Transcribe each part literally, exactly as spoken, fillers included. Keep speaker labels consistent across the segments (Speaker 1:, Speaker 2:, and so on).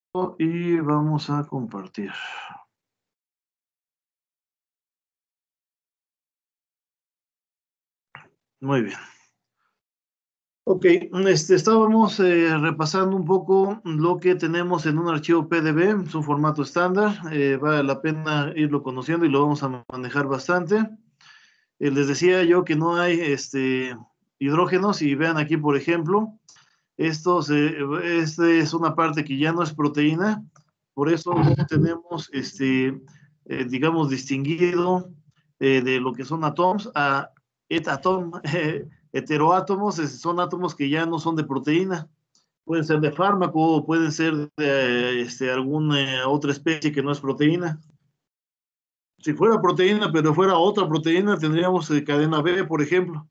Speaker 1: y vamos a compartir. Muy bien. Ok, este, estábamos eh, repasando un poco lo que tenemos en un archivo P D B, es un formato estándar, eh, vale la pena irlo conociendo y lo vamos a manejar bastante. Eh, les decía yo que no hay este, hidrógenos y vean aquí, por ejemplo, esto se, este es una parte que ya no es proteína, por eso no tenemos, este, eh, digamos, distinguido eh, de lo que son átomos a etatóm, eh, heteroátomos, son átomos que ya no son de proteína, pueden ser de fármaco o pueden ser de este, alguna otra especie que no es proteína. Si fuera proteína, pero fuera otra proteína, tendríamos eh, cadena B, por ejemplo,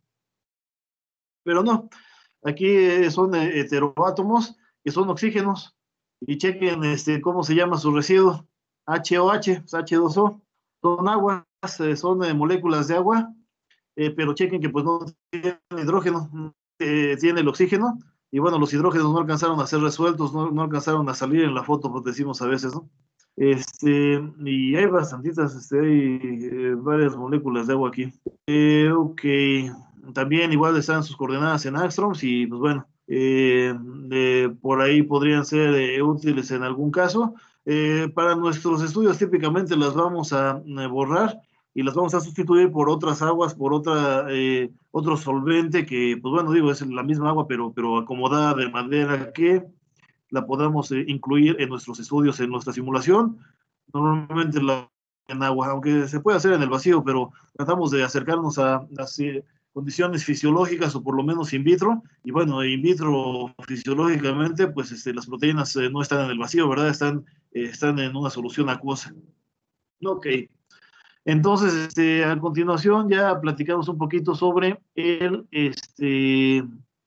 Speaker 1: pero no. Aquí eh, son eh, heteroátomos que son oxígenos. Y chequen este, cómo se llama su residuo. H O H, H dos O. Son aguas, eh, son eh, moléculas de agua, eh, pero chequen que pues no tiene hidrógeno, eh, tiene el oxígeno. Y bueno, los hidrógenos no alcanzaron a ser resueltos, no, no alcanzaron a salir en la foto, pues decimos a veces, ¿no? Este, y hay bastantitas, este, hay eh, varias moléculas de agua aquí. Eh, ok, también igual están sus coordenadas en angstroms y pues bueno, eh, eh, por ahí podrían ser eh, útiles en algún caso. Eh, para nuestros estudios típicamente las vamos a eh, borrar y las vamos a sustituir por otras aguas, por otra, eh, otro solvente que, pues bueno, digo, es la misma agua, pero, pero acomodada de manera que la podamos eh, incluir en nuestros estudios, en nuestra simulación. Normalmente la, en agua, aunque se puede hacer en el vacío, pero tratamos de acercarnos a las eh, condiciones fisiológicas o por lo menos in vitro. Y bueno, in vitro fisiológicamente, pues este, las proteínas eh, no están en el vacío, ¿verdad? Están, eh, están en una solución acuosa. Ok. Entonces, este, a continuación ya platicamos un poquito sobre el, este,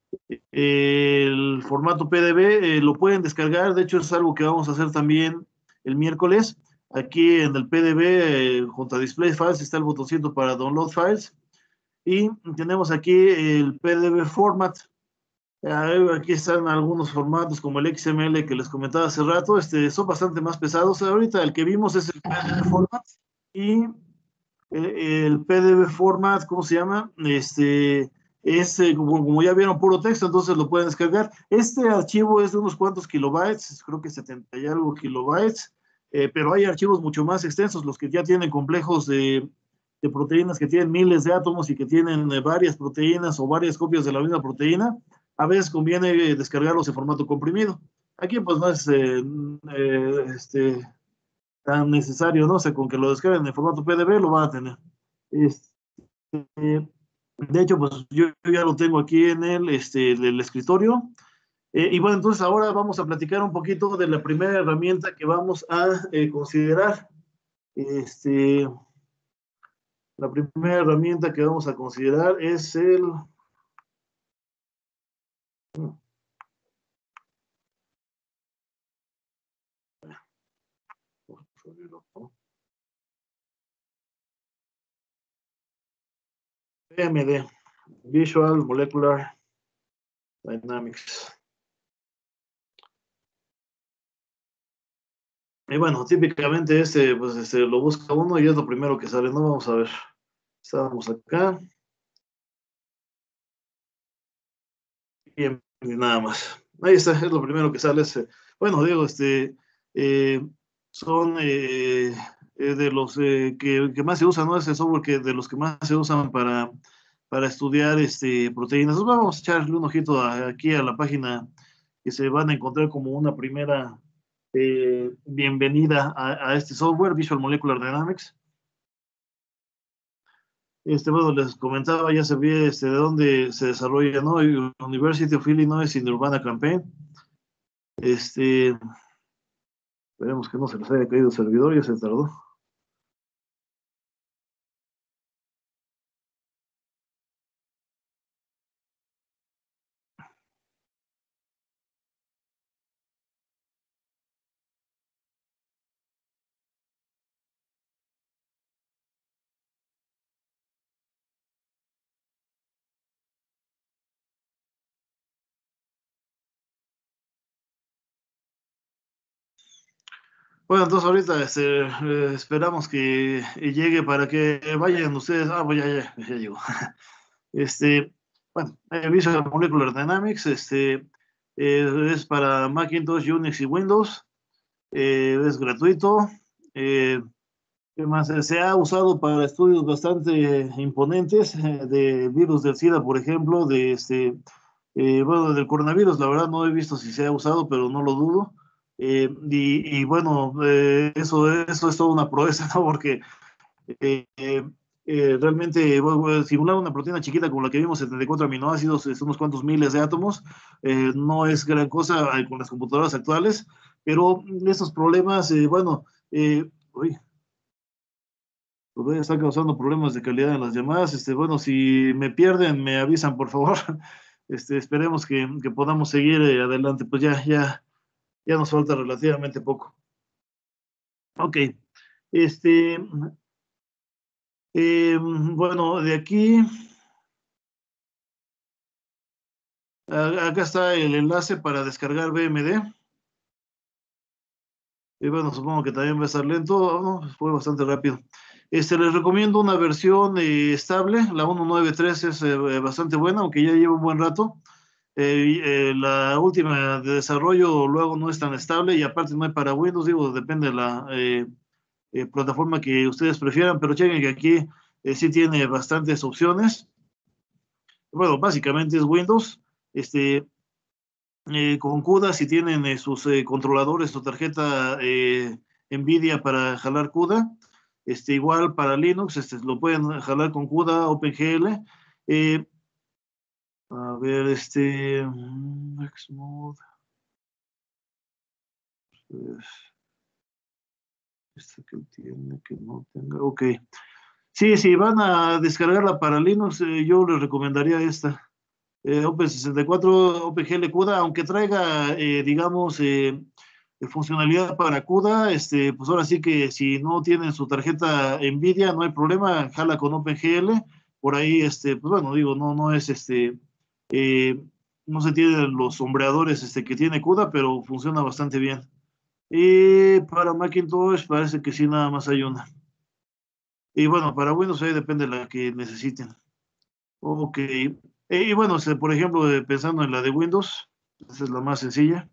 Speaker 1: el formato P D B, eh, lo pueden descargar, de hecho es algo que vamos a hacer también el miércoles. Aquí en el P D B, eh, junto a Display Files, está el botoncito para Download Files. Y tenemos aquí el P D B Format. Eh, aquí están algunos formatos como el X M L que les comentaba hace rato. Este, son bastante más pesados. Ahorita el que vimos es el P D B Format. Y el, el P D B format, ¿cómo se llama? Este es, eh, como, como, ya vieron, puro texto, entonces lo pueden descargar. Este archivo es de unos cuantos kilobytes, creo que setenta y algo kilobytes, eh, pero hay archivos mucho más extensos, los que ya tienen complejos de, de proteínas que tienen miles de átomos y que tienen eh, varias proteínas o varias copias de la misma proteína. A veces conviene eh, descargarlos en formato comprimido. Aquí pues no es eh, eh, este, tan necesario, ¿no? O sea, con que lo descarguen en formato P D B lo van a tener. Este, de hecho, pues yo, yo, ya lo tengo aquí en el, este, el, el escritorio. Eh, y bueno, entonces ahora vamos a platicar un poquito de la primera herramienta que vamos a eh, considerar. Este, la primera herramienta que vamos a considerar es el... V M D, Visual Molecular Dynamics. Y bueno, típicamente este, pues este, lo busca uno y es lo primero que sale, ¿no? Vamos a ver. Estamos acá. Y, y nada más. Ahí está, es lo primero que sale. Es, eh, bueno, digo, este, eh, son eh, eh, de los eh, que, que, más se usan, ¿no? Ese software que de los que más se usan para, para estudiar este, proteínas. Entonces vamos a echarle un ojito a, aquí a la página que se van a encontrar como una primera eh, bienvenida a, a este software, Visual Molecular Dynamics. Este, bueno, les comentaba, ya sabía este, de dónde se desarrolla, ¿no? University of Illinois in Urbana Campaign. Este, esperemos que no se les haya caído el servidor, ya se tardó. Bueno, entonces ahorita este, eh, esperamos que llegue para que vayan ustedes. Ah, pues ya, ya, ya llegó. Este, bueno, eh, Visual Molecular Dynamics, este, eh, es para Macintosh, Unix y Windows, eh, es gratuito. Eh, ¿Qué más? Eh, Se ha usado para estudios bastante imponentes eh, de virus del SIDA, por ejemplo, de este, eh, bueno, del coronavirus, la verdad no he visto si se ha usado, pero no lo dudo. Eh, y, y, bueno, eh, eso, eso es toda una proeza, ¿no? Porque eh, eh, realmente bueno, simular una proteína chiquita como la que vimos, setenta y cuatro aminoácidos, es unos cuantos miles de átomos, eh, no es gran cosa eh, con las computadoras actuales, pero estos problemas, eh, bueno, eh, uy, está causando problemas de calidad en las llamadas. Este, bueno, si me pierden, me avisan, por favor. Este, esperemos que, que podamos seguir eh, adelante. Pues ya, ya, ya nos falta relativamente poco. Ok. Este, eh, bueno, de aquí, a- acá está el enlace para descargar B M D. Y bueno, supongo que también va a estar lento, ¿no? Fue bastante rápido. Este, les recomiendo una versión eh, estable, la uno punto nueve punto tres es eh, bastante buena, aunque ya lleva un buen rato. Eh, eh, la última de desarrollo luego no es tan estable y aparte no hay para Windows, digo, depende de la eh, eh, plataforma que ustedes prefieran, pero chequen que aquí eh, sí tiene bastantes opciones. Bueno, básicamente es Windows. Este, eh, con CUDA, si tienen eh, sus eh, controladores, su tarjeta eh, NVIDIA para jalar CUDA, este, igual para Linux, este, lo pueden jalar con CUDA, OpenGL. Eh, a ver, este, mm, Xmode, pues, esta que tiene, que no tenga, ok. Sí, si van a descargarla para Linux, eh, yo les recomendaría esta. Eh, Open sesenta y cuatro, OpenGL CUDA, aunque traiga, eh, digamos, eh, funcionalidad para CUDA, este, pues ahora sí que si no tienen su tarjeta NVIDIA, no hay problema, jala con OpenGL. Por ahí, este, pues bueno, digo, no, no es este, eh, no se tienen los sombreadores este, que tiene CUDA, pero funciona bastante bien. Y para Macintosh parece que sí, nada más hay una. Y bueno, para Windows ahí depende de la que necesiten. Ok. Eh, y bueno, este, por ejemplo, eh, pensando en la de Windows, esa es la más sencilla,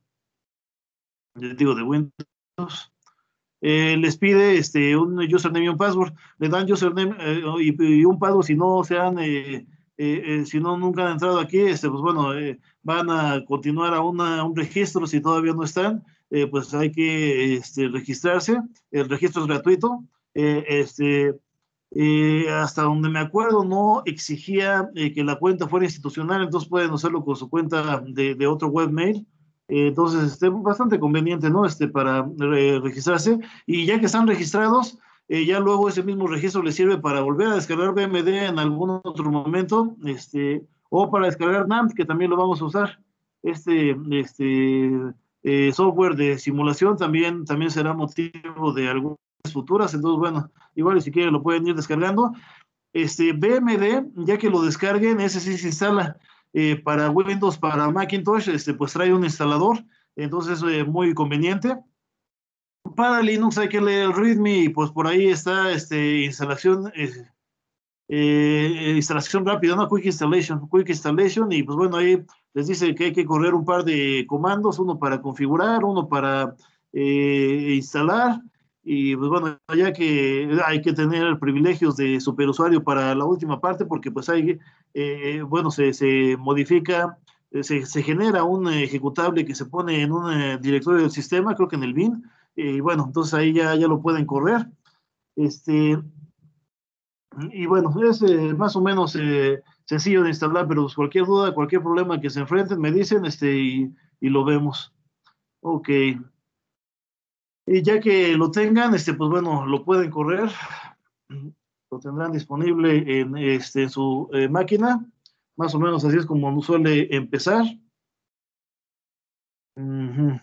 Speaker 1: les digo de Windows. Eh, les pide este, un username y un password. Le dan username eh, y, y, un password si no se han, eh, eh, eh, si no nunca han entrado aquí, este, pues bueno, eh, van a continuar a, una, a, un registro si todavía no están, eh, pues hay que este, registrarse. El registro es gratuito. Eh, este, eh, hasta donde me acuerdo, no exigía eh, que la cuenta fuera institucional, entonces pueden hacerlo con su cuenta de, de otro webmail. Eh, entonces, este, bastante conveniente, ¿no? Este, para eh, registrarse. Y ya que están registrados, eh, ya luego ese mismo registro les sirve para volver a descargar B M D en algún otro momento, este, o para descargar NAMP, que también lo vamos a usar. Este, este eh, software de simulación también, también será motivo de algunas futuras. Entonces, bueno, igual si quieren lo pueden ir descargando. Este B M D, ya que lo descarguen, ese sí se instala eh, para Windows, para Macintosh, este, pues trae un instalador, entonces es eh, muy conveniente. Para Linux hay que leer el README y pues por ahí está este, instalación, eh, eh, instalación rápida, ¿no? Quick Installation, Quick Installation, y pues bueno, ahí les dice que hay que correr un par de comandos, uno para configurar, uno para eh, instalar, y pues bueno, ya que hay que tener privilegios de superusuario para la última parte, porque pues hay, eh, bueno, se, se modifica, eh, se, se, genera un ejecutable que se pone en un eh, directorio del sistema, creo que en el bin, y bueno, entonces ahí ya, ya lo pueden correr. Este, y bueno, es eh, más o menos eh, sencillo de instalar, pero pues cualquier duda, cualquier problema que se enfrenten, me dicen este, y, y lo vemos. Ok. Y ya que lo tengan, este, pues bueno, lo pueden correr. Lo tendrán disponible en, este, en su eh, máquina. Más o menos así es como suele empezar. Uh -huh.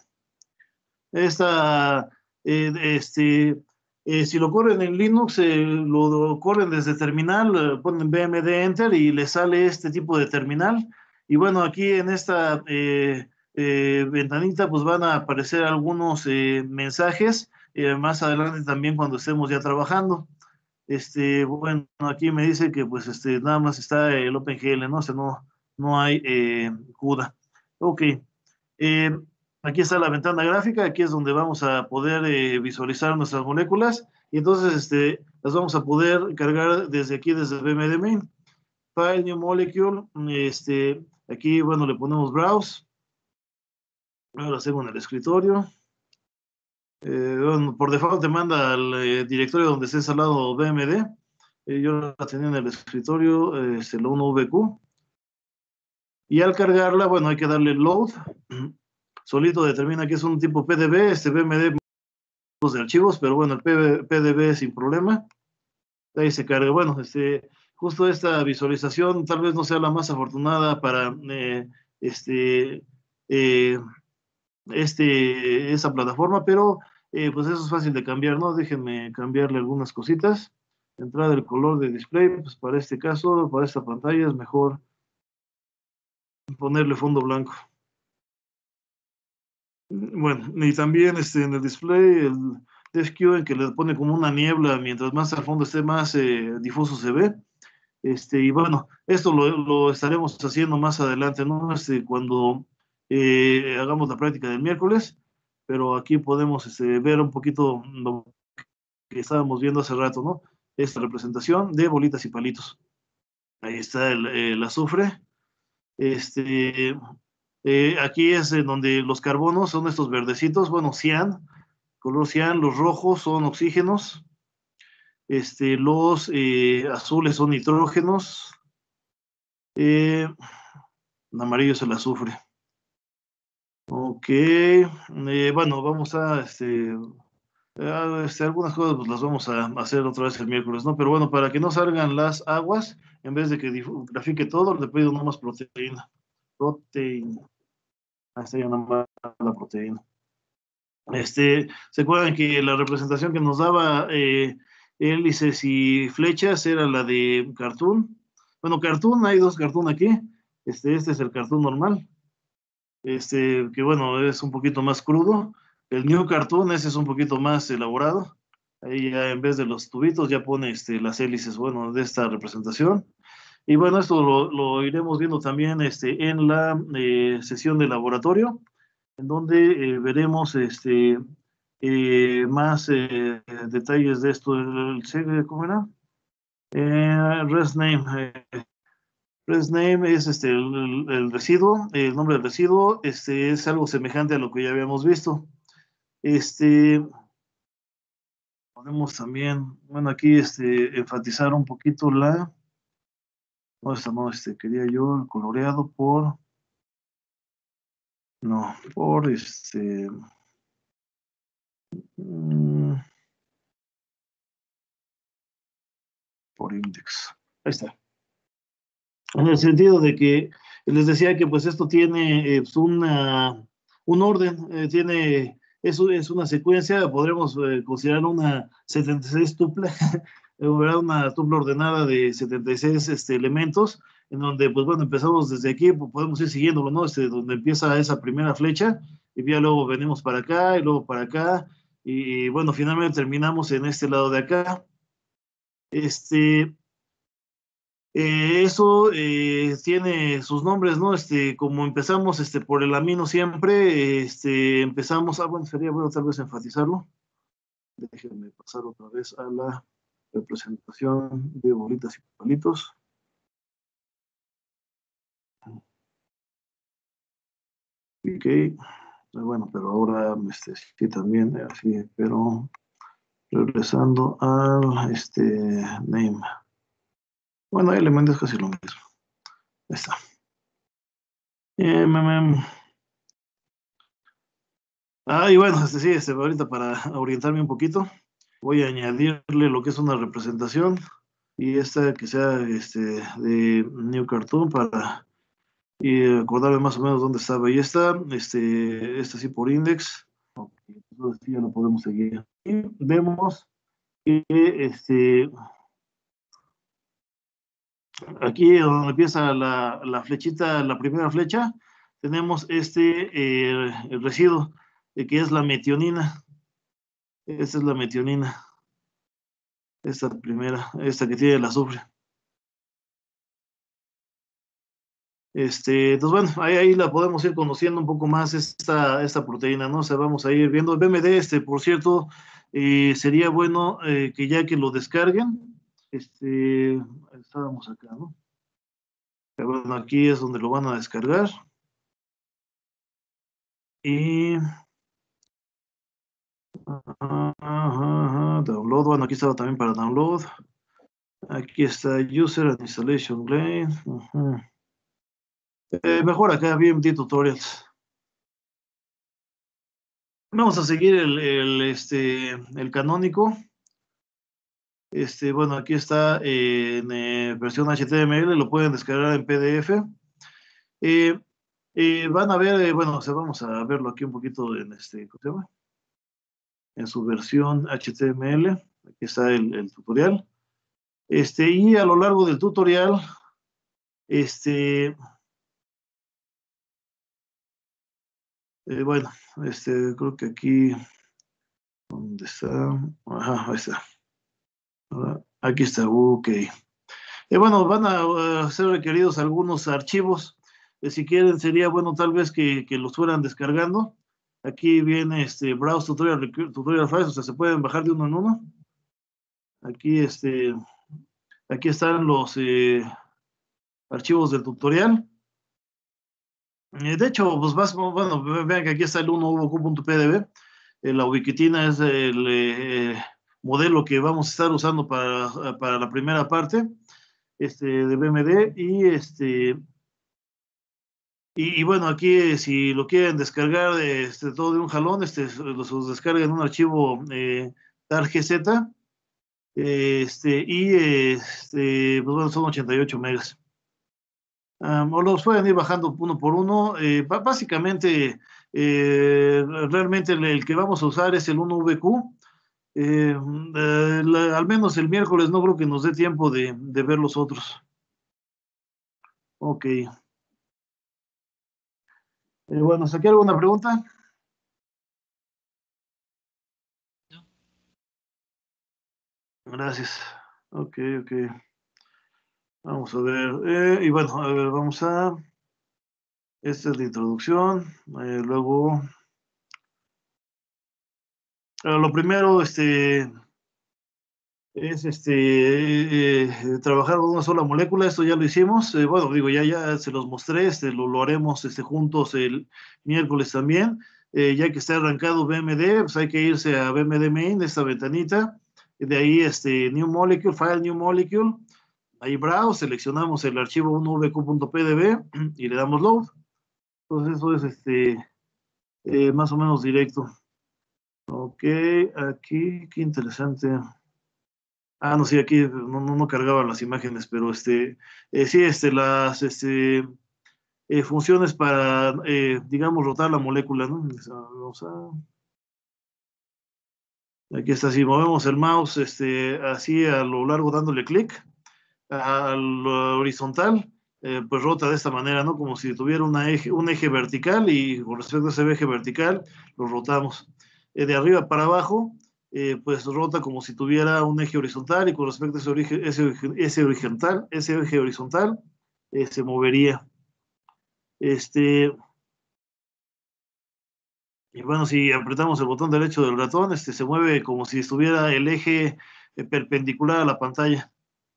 Speaker 1: Esta, eh, este, eh, si lo corren en Linux, eh, lo corren desde terminal, eh, ponen B M D Enter y les sale este tipo de terminal. Y bueno, aquí en esta eh, eh, ventanita pues van a aparecer algunos eh, mensajes eh, más adelante también cuando estemos ya trabajando. Este, bueno, aquí me dice que pues este, nada más está el OpenGL, ¿no? O sea, no, no hay eh, CUDA. Ok. Eh, Aquí está la ventana gráfica, aquí es donde vamos a poder eh, visualizar nuestras moléculas y entonces este, las vamos a poder cargar desde aquí, desde el B M D Main. File, New Molecule, este, aquí, bueno, le ponemos Browse. Ahora lo hacemos en el escritorio. Eh, bueno, por default te manda al eh, directorio donde esté instalado B M D. Eh, yo la tenía en el escritorio, eh, este, la uno V Q. Y al cargarla, bueno, hay que darle load. Solito determina que es un tipo P D B, este B M D de archivos, pero bueno, el P D B sin problema. Ahí se carga. Bueno, este, justo esta visualización tal vez no sea la más afortunada para eh, este, eh, este, esa plataforma, pero eh, pues eso es fácil de cambiar, ¿no? Déjenme cambiarle algunas cositas. Entrada del color de display, pues para este caso, para esta pantalla es mejor ponerle fondo blanco. Bueno, y también este, en el display, el Desk Q, en que le pone como una niebla, mientras más al fondo esté, más eh, difuso se ve. Este, y bueno, esto lo, lo estaremos haciendo más adelante, ¿no? Este, cuando eh, hagamos la práctica del miércoles, pero aquí podemos este, ver un poquito lo que estábamos viendo hace rato, ¿no? Esta representación de bolitas y palitos. Ahí está el, el azufre. Este, eh, aquí es en donde los carbonos son estos verdecitos, bueno, cian, color cian, los rojos son oxígenos, este, los eh, azules son nitrógenos, eh, el amarillo es el azufre. Ok, eh, bueno, vamos a, este, a, este, algunas cosas pues las vamos a hacer otra vez el miércoles, ¿no? Pero bueno, para que no salgan las aguas, en vez de que grafique todo, le pido nomás proteína. Proteína. Ahí está ya nomás la proteína. Este, ¿se acuerdan que la representación que nos daba eh, hélices y flechas era la de cartoon? Bueno, cartoon, hay dos cartoon aquí. Este, este es el cartoon normal. Este, que bueno, es un poquito más crudo. El New Cartoon, ese es un poquito más elaborado. Ahí ya en vez de los tubitos ya pone este, las hélices, bueno, de esta representación. Y bueno, esto lo, lo iremos viendo también este, en la eh, sesión de laboratorio, en donde eh, veremos este, eh, más eh, detalles de esto. El, el, ¿cómo era? Eh, Rest name. Eh, Rest name es este, el, el, residuo, el nombre del residuo, este, es algo semejante a lo que ya habíamos visto. Este, podemos también, bueno, aquí este, enfatizar un poquito la, no, esta no, este, quería yo el coloreado por, no, por este, mmm, por index. Ahí está. En el sentido de que les decía que pues esto tiene eh, pues una, un orden, eh, tiene, es, es una secuencia, podremos eh, considerar una setenta y seis tuple, una tuple ordenada de setenta y seis este, elementos, en donde pues bueno, empezamos desde aquí, pues, podemos ir siguiéndolo, ¿no? Este, donde empieza esa primera flecha, y ya luego venimos para acá, y luego para acá, y, y bueno, finalmente terminamos en este lado de acá. Este, eh, eso eh, tiene sus nombres, ¿no? Este, como empezamos este, por el amino siempre, este, empezamos, ah, bueno, sería bueno tal vez enfatizarlo. Déjenme pasar otra vez a la representación de bolitas y palitos. Ok, bueno, pero ahora este, sí también, así, pero regresando al este, name. Bueno, hay elementos casi lo mismo. Ahí está. Eh, me, me, Ah, y bueno, este sí, este, ahorita para orientarme un poquito, voy a añadirle lo que es una representación y esta que sea este, de New Cartoon para y acordarme más o menos dónde estaba. Y esta, este, esta sí por index, entonces sí ya lo podemos seguir. Y vemos que este, aquí donde empieza la, la flechita, la primera flecha, tenemos este eh, el residuo, eh, que es la metionina. Esta es la metionina. Esta primera, esta que tiene el azufre. Este, entonces, bueno, ahí, ahí la podemos ir conociendo un poco más esta, esta proteína, ¿no? O sea, vamos a ir viendo. El B M D, este, por cierto, eh, sería bueno eh, que ya que lo descarguen, este, estábamos acá, ¿no? Pero bueno, aquí es donde lo van a descargar. Y ajá, ajá, download, bueno, aquí estaba también para download. Aquí está User and Installation Guide. Ajá. Eh, mejor acá, B M D Tutorials. Vamos a seguir el, el, este, el canónico. Este, bueno, aquí está eh, en eh, versión H T M L, lo pueden descargar en P D F. Eh, eh, van a ver, eh, bueno, o sea, vamos a verlo aquí un poquito en este, ¿cómo se llama? En su versión H T M L. Aquí está el, el tutorial. Este, y a lo largo del tutorial, este, eh, bueno, este, creo que aquí, ¿dónde está? Ajá, ahí está. Ah, aquí está, ok. Eh, bueno, van a uh, ser requeridos algunos archivos. Eh, si quieren, sería bueno tal vez que, que los fueran descargando. Aquí viene este Browse Tutorial, tutorial Files, o sea, se pueden bajar de uno en uno. Aquí, este, aquí están los eh, archivos del tutorial. Eh, de hecho, pues más, bueno, vean que aquí está el uno v q punto p d b. Eh, la ubiquitina es el eh, modelo que vamos a estar usando para, para la primera parte este, de B M D y este. Y, y, bueno, aquí eh, si lo quieren descargar este, todo de un jalón, este, los, los descargan en un archivo eh, targz, eh, este, y este, pues bueno, son ochenta y ocho megas. Um, o los pueden ir bajando uno por uno. Eh, básicamente, eh, realmente el, el, que vamos a usar es el uno v q. Eh, eh, la, al menos el miércoles no creo que nos dé tiempo de, de ver los otros. Ok. Eh, bueno, ¿saqué alguna pregunta? Gracias. Ok, ok. Vamos a ver. Eh, y bueno, a ver, vamos a. Esta es la introducción. Eh, luego, eh, lo primero, este, es este, eh, eh, trabajar con una sola molécula. Esto ya lo hicimos. Eh, bueno, digo, ya, ya se los mostré. Este, lo, lo haremos este, juntos el miércoles también. Eh, ya que está arrancado B M D, pues hay que irse a B M D Main, esta ventanita. De ahí, este, New Molecule, File New Molecule. Ahí browse, seleccionamos el archivo uno v q punto p d b y le damos load. Entonces, eso es este, eh, más o menos directo. Ok, aquí, qué interesante. Ah, no, sí, aquí no, no, no cargaba las imágenes, pero este, eh, sí, este, las este, eh, funciones para, eh, digamos, rotar la molécula, ¿no? Vamos a, aquí está, si movemos el mouse este, así a lo largo dándole clic al horizontal, eh, pues rota de esta manera, ¿no? Como si tuviera una eje, un eje vertical y con respecto a ese eje vertical lo rotamos. Eh, de arriba para abajo, eh, pues rota como si tuviera un eje horizontal y con respecto a ese, origen, ese, ese horizontal, ese eje horizontal, eh, se movería. Este, y bueno, si apretamos el botón derecho del ratón, este, se mueve como si estuviera el eje eh, perpendicular a la pantalla.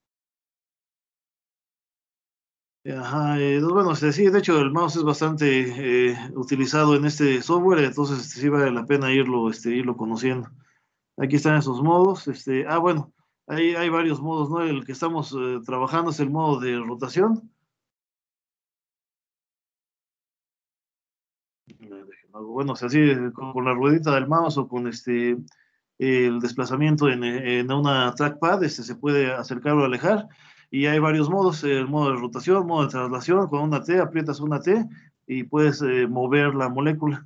Speaker 1: Ajá, eh, bueno, este, sí, de hecho el mouse es bastante eh, utilizado en este software, entonces este, sí vale la pena irlo, este, irlo conociendo. Aquí están esos modos. Este, ah, bueno, hay, hay varios modos, ¿no? El que estamos eh, trabajando es el modo de rotación. Bueno, o sea, así con, con la ruedita del mouse o con este el desplazamiento en, en una trackpad, este, se puede acercar o alejar. Y hay varios modos, el modo de rotación, modo de traslación, con una T, aprietas una T y puedes eh, mover la molécula.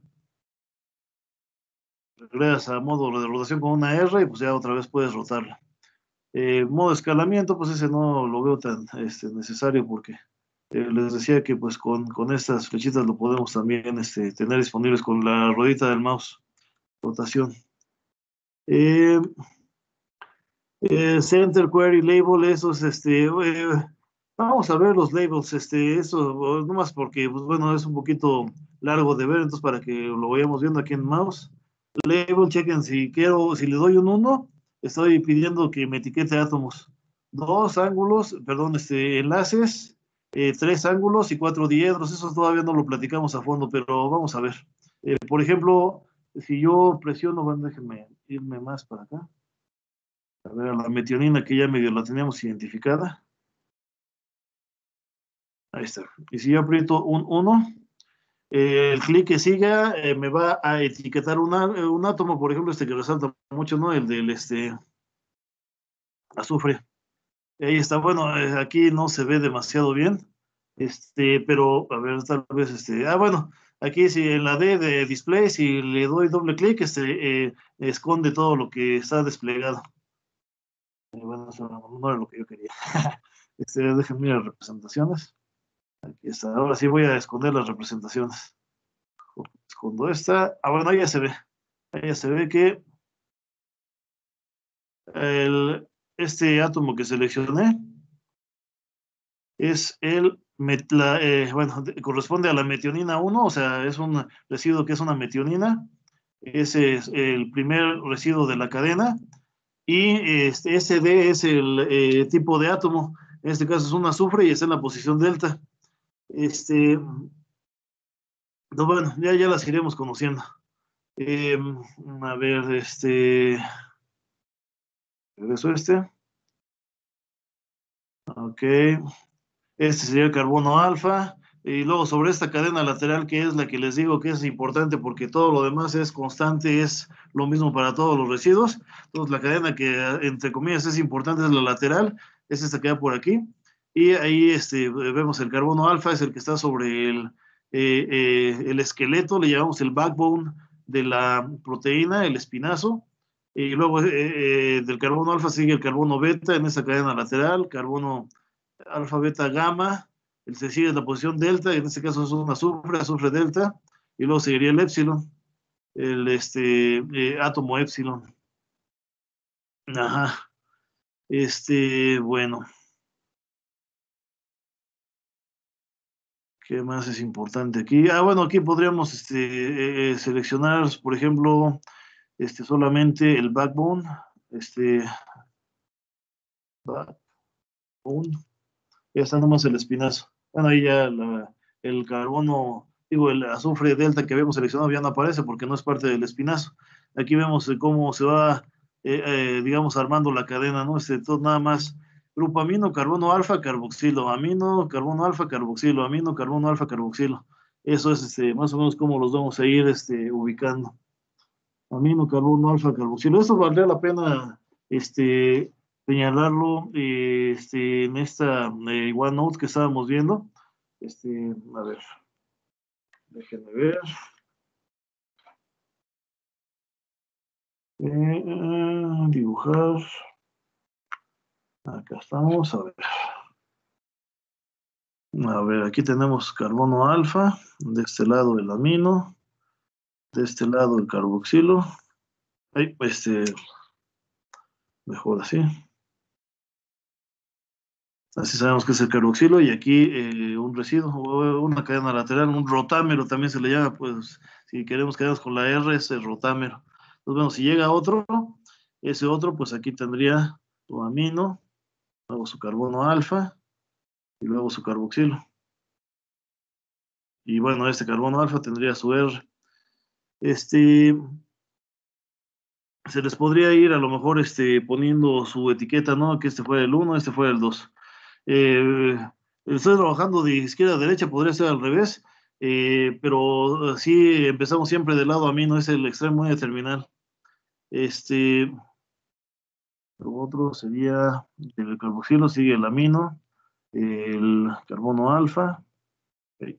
Speaker 1: Regresas a modo de rotación con una R y pues ya otra vez puedes rotarla. Eh, modo de escalamiento, pues ese no lo veo tan este, necesario porque eh, les decía que pues con, con estas flechitas lo podemos también este, tener disponibles con la ruedita del mouse, rotación. Eh, eh, Center, Query, Label, esos, este, eh, vamos a ver los labels, este, eso, nomás porque, pues bueno, es un poquito largo de ver, entonces para que lo vayamos viendo aquí en mouse. Label, chequen si quiero, si le doy un uno, estoy pidiendo que me etiquete átomos. Dos ángulos, perdón, este, enlaces, eh, tres ángulos y cuatro diedros, eso todavía no lo platicamos a fondo, pero vamos a ver. Eh, por ejemplo, si yo presiono, bueno, déjenme irme más para acá. A ver, la metionina que ya medio la teníamos identificada. Ahí está. Y si yo aprieto un uno, eh, el clic que siga eh, me va a etiquetar una, un átomo, por ejemplo, este que resalta mucho, ¿no? El del este, azufre. Ahí está, bueno, eh, aquí no se ve demasiado bien, este, pero a ver, tal vez, este, ah, bueno, aquí si en la D de display, si le doy doble clic, este, eh, esconde todo lo que está desplegado. Eh, bueno, eso no, no era lo que yo quería. Este, déjenme ir a representaciones. Aquí está, ahora sí voy a esconder las representaciones. Escondo esta, ah, bueno, ahí ya se ve, ahí ya se ve que el, este átomo que seleccioné es el, metla, eh, bueno, de, corresponde a la metionina uno, o sea, es un residuo que es una metionina, ese es el primer residuo de la cadena, y este, S D es el eh, tipo de átomo, en este caso es un azufre y está en la posición delta. Este, no, bueno, ya, ya las iremos conociendo. Eh, a ver, este, regreso este, ok. Este sería el carbono alfa. Y luego sobre esta cadena lateral, que es la que les digo que es importante porque todo lo demás es constante, es lo mismo para todos los residuos. Entonces, la cadena que, entre comillas, es importante es la lateral, es esta que da por aquí. Y ahí este, vemos el carbono alfa, es el que está sobre el, eh, eh, el esqueleto, le llamamos el backbone de la proteína, el espinazo. Y luego eh, eh, del carbono alfa sigue el carbono beta en esta cadena lateral, carbono alfa, beta, gamma, el se sigue en la posición delta, en este caso es un azufre, azufre delta, y luego seguiría el épsilon, el este, eh, átomo épsilon. Ajá, este, bueno, ¿qué más es importante aquí? Ah, bueno, aquí podríamos este, eh, seleccionar, por ejemplo, este, solamente el backbone, este, backbone, ya está nomás el espinazo. Bueno, ahí ya la, el carbono, digo, el azufre delta que habíamos seleccionado ya no aparece porque no es parte del espinazo. Aquí vemos eh, cómo se va, eh, eh, digamos, armando la cadena, ¿no? Este, todo nada más grupo amino, carbono alfa, carboxilo, amino, carbono alfa, carboxilo, amino, carbono alfa, carboxilo. Eso es este, más o menos cómo los vamos a ir este, ubicando. Amino, carbono alfa, carboxilo. Esto valdría la pena este, señalarlo eh, este, en esta eh, OneNote que estábamos viendo. Este, a ver, déjenme ver. Eh, eh, dibujar. Acá estamos. A ver. A ver, aquí tenemos carbono alfa. De este lado el amino. De este lado el carboxilo. Ay, este, mejor así. Así sabemos que es el carboxilo y aquí eh, un residuo, una cadena lateral, un rotámero también se le llama, pues si queremos quedarnos con la R es el rotámero. Entonces, bueno, si llega otro, ese otro, pues aquí tendría su amino, luego su carbono alfa y luego su carboxilo. Y bueno, este carbono alfa tendría su R. Este, se les podría ir a lo mejor este, poniendo su etiqueta, ¿no? Que este fue el uno, este fue el dos. Eh, estoy trabajando de izquierda a derecha, podría ser al revés, eh, pero sí empezamos siempre del lado amino, es el extremo de terminal. Este, lo otro sería el carboxilo, sigue el amino, el carbono alfa, okay,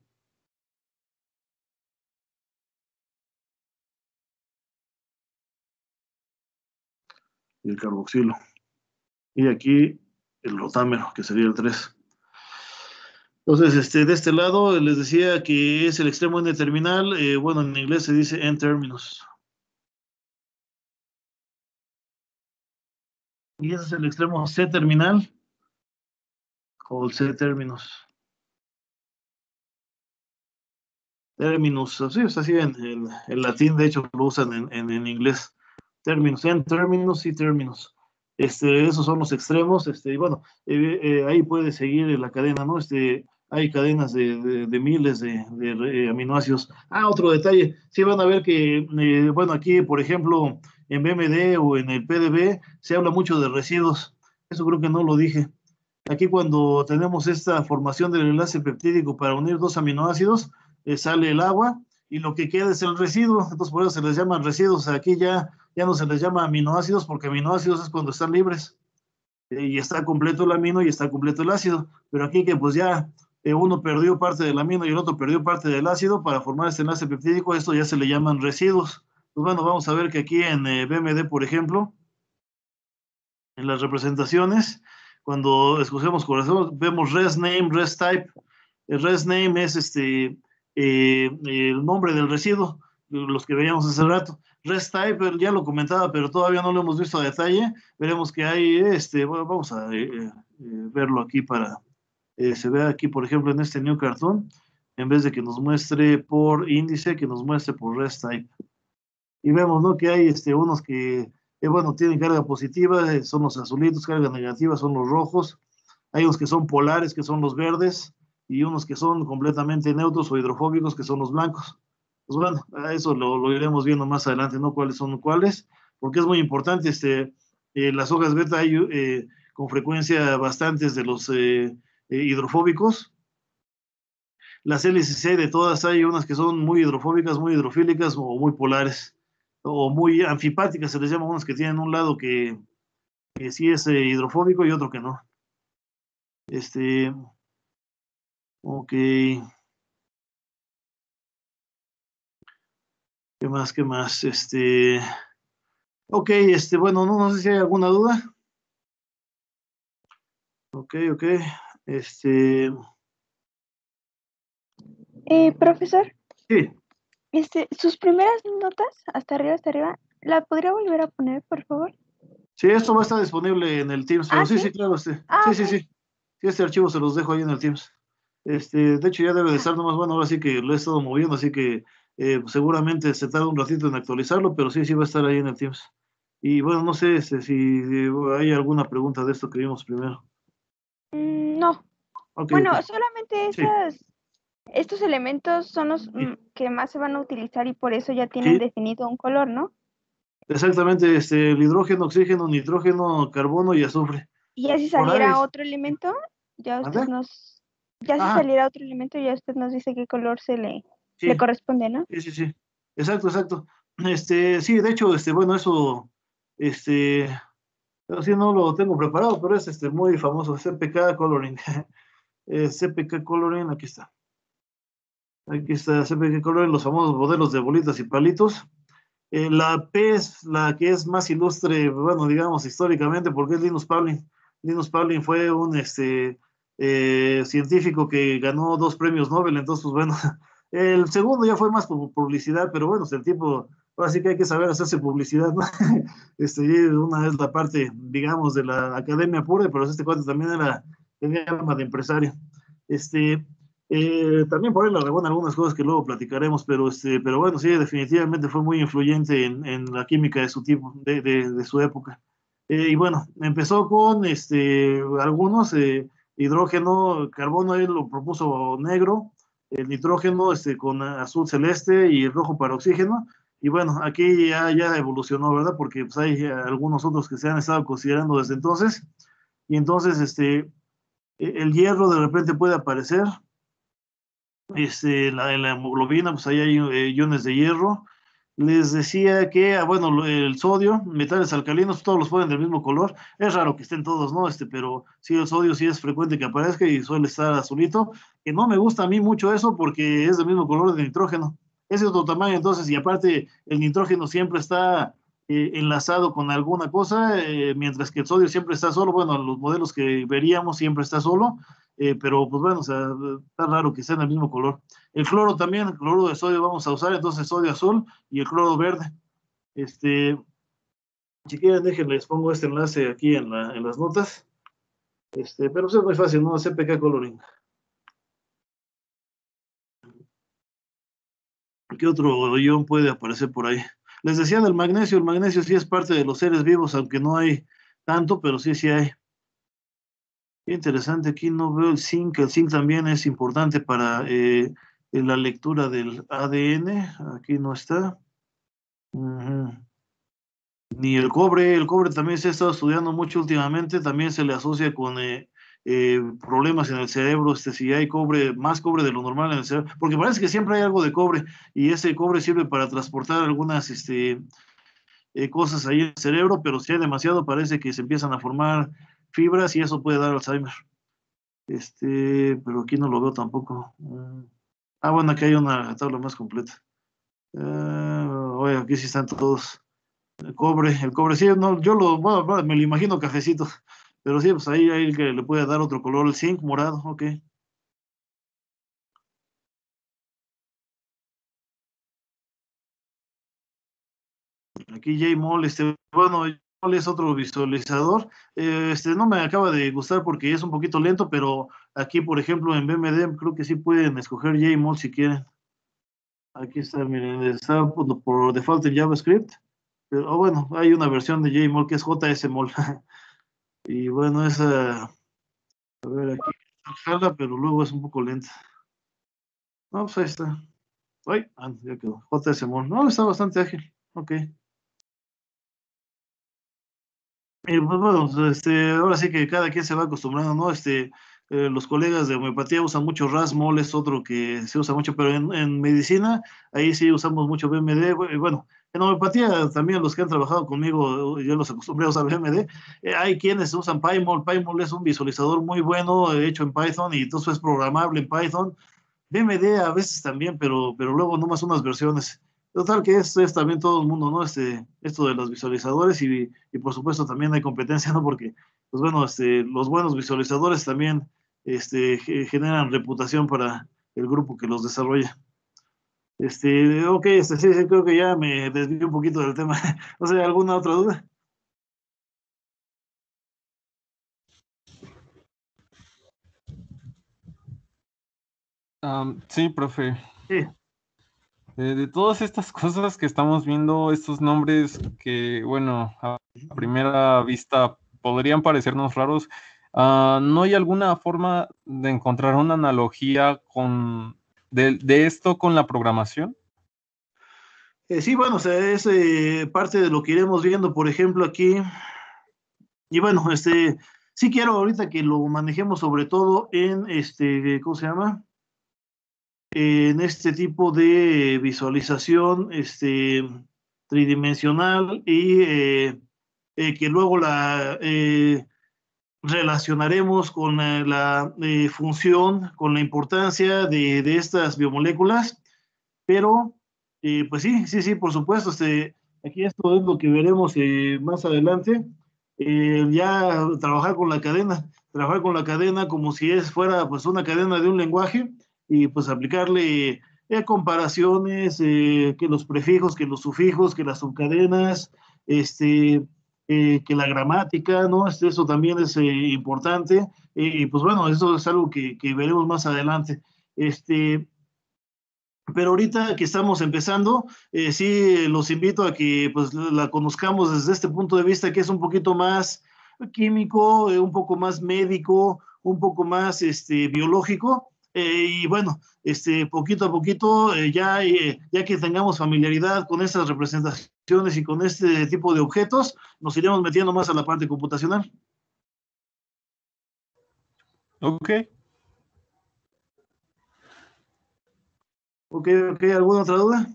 Speaker 1: y el carboxilo. Y aquí el rotámero, que sería el tres. Entonces, este, de este lado les decía que es el extremo N terminal, eh, bueno, en inglés se dice N terminus. y ese es el extremo C terminal o el C terminus. Terminus, así es así en, en, en latín, de hecho lo usan en, en, en inglés. Terminus, en terminus y terminus. Este, esos son los extremos, este, y bueno, eh, eh, ahí puede seguir la cadena, ¿no? Este, hay cadenas de, de, de miles de, de, aminoácidos. Ah, otro detalle, sí van a ver que, eh, bueno, aquí, por ejemplo, en B M D o en el P D B se habla mucho de residuos. Eso creo que no lo dije. Aquí cuando tenemos esta formación del enlace peptídico para unir dos aminoácidos, eh, sale el agua y lo que queda es el residuo, entonces por eso se les llaman residuos. Aquí ya, ya no se les llama aminoácidos porque aminoácidos es cuando están libres eh, y está completo el amino y está completo el ácido, pero aquí que pues ya eh, uno perdió parte del amino y el otro perdió parte del ácido para formar este enlace peptídico, esto ya se le llaman residuos. Pues bueno, vamos a ver que aquí en eh, B M D, por ejemplo, en las representaciones, cuando escogemos corazón, vemos res name, res type. El res name es este, eh, el nombre del residuo, los que veíamos hace rato. Res type, ya lo comentaba, pero todavía no lo hemos visto a detalle. Veremos que hay, este, bueno, vamos a eh, eh, verlo aquí para, eh, se ve aquí, por ejemplo, en este new cartoon, en vez de que nos muestre por índice, que nos muestre por res type. Y vemos, ¿no? Que hay este, unos que, eh, bueno, tienen carga positiva, eh, son los azulitos, carga negativa son los rojos. Hay unos que son polares, que son los verdes, y unos que son completamente neutros o hidrofóbicos, que son los blancos. Pues bueno, a eso lo, lo iremos viendo más adelante, ¿no? Cuáles son cuáles, porque es muy importante, este, eh, las hojas beta hay eh, con frecuencia bastantes de los eh, eh, hidrofóbicos. Las hélices C de todas hay unas que son muy hidrofóbicas, muy hidrofílicas o muy polares, o muy anfipáticas, se les llama unas que tienen un lado que, que sí es eh, hidrofóbico y otro que no. Este, ok. ¿Qué más? ¿Qué más? Este, ok, este, bueno, no, no sé si hay alguna duda. Ok, ok. Este,
Speaker 2: Eh, profesor,
Speaker 1: sí,
Speaker 2: este, sus primeras notas, hasta arriba, hasta arriba, ¿la podría volver a poner, por favor?
Speaker 1: sí, esto va a estar disponible en el Teams, pero
Speaker 2: Ah,
Speaker 1: sí,
Speaker 2: ¿sí?
Speaker 1: sí, claro, este,
Speaker 2: Ah,
Speaker 1: sí, sí,
Speaker 2: ok.
Speaker 1: sí. Sí, este archivo se los dejo ahí en el Teams. Este, de hecho, ya debe de estar nomás, bueno, ahora sí que lo he estado moviendo, así que eh, seguramente se tarda un ratito en actualizarlo, pero sí, sí va a estar ahí en el Teams. Y bueno, no sé este, si eh, hay alguna pregunta de esto que vimos primero.
Speaker 2: Mm, no.
Speaker 1: Ok,
Speaker 2: Bueno,
Speaker 1: ok.
Speaker 2: solamente
Speaker 1: Sí,
Speaker 2: esas, estos elementos son los
Speaker 1: sí,
Speaker 2: mm, que más se van a utilizar y por eso ya tienen
Speaker 1: sí,
Speaker 2: definido un color, ¿no?
Speaker 1: exactamente, este, el hidrógeno, oxígeno, nitrógeno, carbono y azufre.
Speaker 2: Y ya si
Speaker 1: Por ahí,
Speaker 2: saliera otro elemento, ya usted
Speaker 1: ¿mande?
Speaker 2: nos, ya si
Speaker 1: Ajá,
Speaker 2: saliera otro elemento, ya usted nos dice qué color se le, le
Speaker 1: sí,
Speaker 2: corresponde, ¿no?
Speaker 1: sí, sí, sí. Exacto, exacto. Este, sí, de hecho, este, bueno, eso, este, pero sí no lo tengo preparado, pero es este muy famoso, C P K Coloring. Eh, C P K Coloring, aquí está. Aquí está C P K Coloring, los famosos modelos de bolitas y palitos. Eh, la P es la que es más ilustre, bueno, digamos históricamente, porque es Linus Pauling. Linus Pauling fue un este, eh, científico que ganó dos premios Nobel, entonces, pues bueno, el segundo ya fue más por publicidad, pero bueno, el tipo, ahora sí que hay que saber hacerse publicidad, ¿no? Este, una es la parte, digamos, de la academia pura, pero este cuate también era, tenía alma de empresario. Este, eh, también por ahí le regó algunas cosas que luego platicaremos, pero, este, pero bueno, sí, definitivamente fue muy influyente en, en la química de su tipo, de, de, de su época. Eh, y bueno, empezó con este, algunos, eh, hidrógeno, carbono, él lo propuso negro, el nitrógeno este, con azul celeste y el rojo para oxígeno. Y bueno, aquí ya, ya evolucionó, ¿verdad? Porque pues, hay algunos otros que se han estado considerando desde entonces. Y entonces, este, el hierro de repente puede aparecer, este, la, en la hemoglobina, pues ahí hay eh, iones de hierro. Les decía que, ah, bueno, el sodio, metales alcalinos, todos los ponen del mismo color. Es raro que estén todos, ¿no? Este, pero sí, el sodio sí es frecuente que aparezca y suele estar azulito. Que no me gusta a mí mucho eso porque es del mismo color del nitrógeno. Es de otro tamaño, entonces, y aparte, el nitrógeno siempre está eh, enlazado con alguna cosa, eh, mientras que el sodio siempre está solo. Bueno, los modelos que veríamos siempre está solo. Eh, pero pues bueno, o sea, está raro que sean del mismo color. El cloro también, el cloro de sodio vamos a usar, entonces sodio azul y el cloro verde. Este, Si quieren, déjenles, pongo este enlace aquí en, la, en las notas. Este, pero pues es muy fácil, ¿no? C P K Coloring. ¿Qué otro ion puede aparecer por ahí? Les decía del magnesio, el magnesio sí es parte de los seres vivos, aunque no hay tanto, pero sí, sí hay. Qué interesante, aquí no veo el zinc, el zinc también es importante para eh, la lectura del A D N, aquí no está. Uh-huh. Ni el cobre, el cobre también se ha estado estudiando mucho últimamente, también se le asocia con eh, eh, problemas en el cerebro, este, si hay cobre, más cobre de lo normal en el cerebro, porque parece que siempre hay algo de cobre y ese cobre sirve para transportar algunas este, eh, cosas ahí en el cerebro, pero si hay demasiado parece que se empiezan a formar fibras y eso puede dar Alzheimer. Este, pero aquí no lo veo tampoco. Mm. Ah, bueno, aquí hay una tabla más completa. Uh, oye, aquí sí están todos. El cobre, el cobre, sí, no, yo lo, bueno, bueno, me lo imagino cafecito, pero sí, pues ahí hay que le puede dar otro color, el zinc morado, ok. Aquí Jmol, este, bueno, Jmol es otro visualizador, eh, este, no me acaba de gustar porque es un poquito lento, pero aquí, por ejemplo, en B M D, creo que sí pueden escoger Jmol si quieren. Aquí está, miren, está por, por default en JavaScript, pero oh, bueno, hay una versión de Jmol que es JSMol, y bueno, esa, a ver, aquí jala, pero luego es un poco lenta. No, pues ahí está. Ay, ah, ya quedó. J S Mon. No, está bastante ágil. Ok. Y pues bueno, pues, este, ahora sí que cada quien se va acostumbrando, ¿no? Este, eh, los colegas de homeopatía usan mucho Rasmol, es otro que se usa mucho, pero en, en medicina, ahí sí usamos mucho B M D. Y bueno, en homeopatía también los que han trabajado conmigo, yo los acostumbré a usar B M D. Eh, hay quienes usan Pymol. Pymol es un visualizador muy bueno, eh, hecho en Python, y entonces es programable en Python. B M D a veces también, pero, pero luego nomás unas versiones. Total que esto es también todo el mundo, ¿no? Este, esto de los visualizadores y, y por supuesto también hay competencia, ¿no? Porque, pues bueno, este, los buenos visualizadores también este, generan reputación para el grupo que los desarrolla. Este, ok, este, sí, sí, creo que ya me desvié un poquito del tema. No sé, ¿alguna otra duda?
Speaker 3: Um, sí, profe.
Speaker 1: Sí.
Speaker 3: Eh, de todas estas cosas que estamos viendo, estos nombres que, bueno, a primera vista podrían parecernos raros, uh, ¿no hay alguna forma de encontrar una analogía con de, de esto con la programación?
Speaker 1: Eh, sí, bueno, o sea, es eh, parte de lo que iremos viendo, por ejemplo, aquí. Y bueno, este, sí quiero ahorita que lo manejemos sobre todo en este, ¿cómo se llama? En este tipo de visualización este, tridimensional y eh, eh, que luego la eh, relacionaremos con la, la eh, función, con la importancia de, de estas biomoléculas, pero eh, pues sí, sí, sí, por supuesto, este, aquí esto es lo que veremos eh, más adelante, eh, ya trabajar con la cadena, trabajar con la cadena como si es, fuera pues una cadena de un lenguaje y pues aplicarle eh, comparaciones, eh, que los prefijos, que los sufijos, que las subcadenas, este, eh, que la gramática, ¿no? Este, eso también es eh, importante, eh, y pues bueno, eso es algo que, que veremos más adelante. Este, pero ahorita que estamos empezando, eh, sí los invito a que pues la conozcamos desde este punto de vista que es un poquito más químico, eh, un poco más médico, un poco más este, biológico. Eh, y bueno, este, poquito a poquito, eh, ya, eh, ya que tengamos familiaridad con estas representaciones y con este tipo de objetos, nos iremos metiendo más a la parte computacional.
Speaker 3: Ok.
Speaker 1: Ok, ok, ¿alguna otra duda?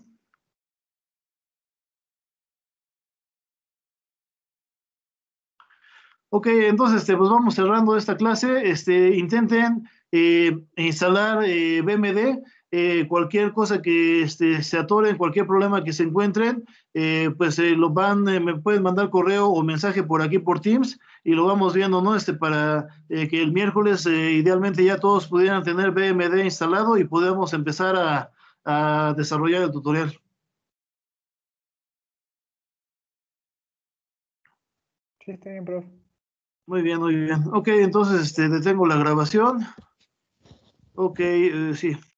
Speaker 1: Ok, entonces este, pues vamos cerrando esta clase. Este, intenten eh, instalar eh, B M D, eh, cualquier cosa que este, se atoren, cualquier problema que se encuentren, eh, pues eh, lo van, eh, me pueden mandar correo o mensaje por aquí por Teams y lo vamos viendo, ¿no? Este, para eh, que el miércoles eh, idealmente ya todos pudieran tener B M D instalado y podamos empezar a, a desarrollar el tutorial.
Speaker 4: Sí, está bien, profe.
Speaker 1: Muy bien, muy bien. Ok, entonces este, detengo la grabación. Ok, eh, sí.